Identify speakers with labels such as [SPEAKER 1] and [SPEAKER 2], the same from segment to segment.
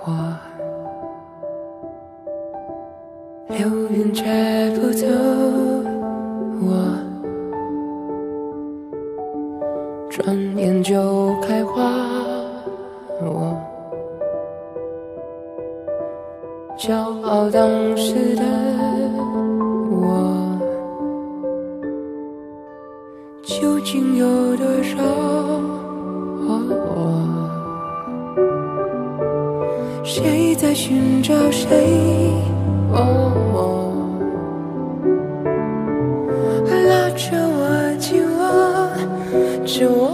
[SPEAKER 1] 我，流云却不走我，转眼就开花我，骄傲当时的我，究竟有多少谁在寻找谁拉着我紧握着我，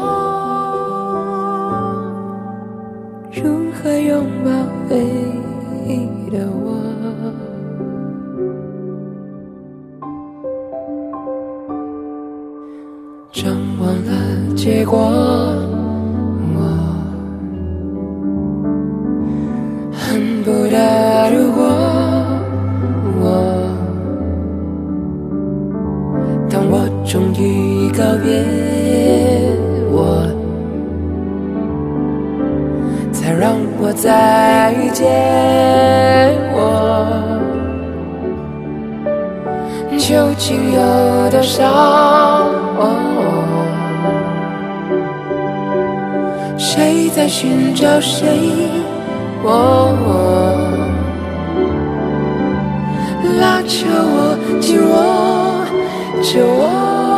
[SPEAKER 1] 如何拥抱唯一的我，张望了结果，恨不得如果当我终于告别我，才让我再遇见我，究竟有多少谁在寻找谁拉着我紧握着我，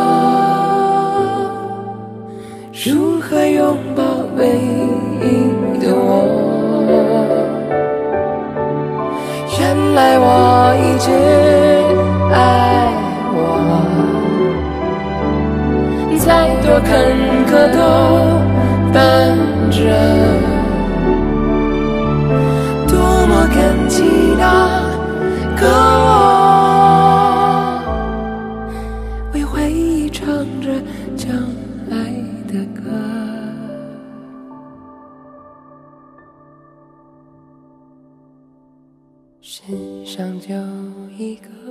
[SPEAKER 1] 如何拥抱唯一的我，原来我一直爱我，再多坎坷都伴着，多么感激那个我，为回忆唱着将来的歌。世上就一个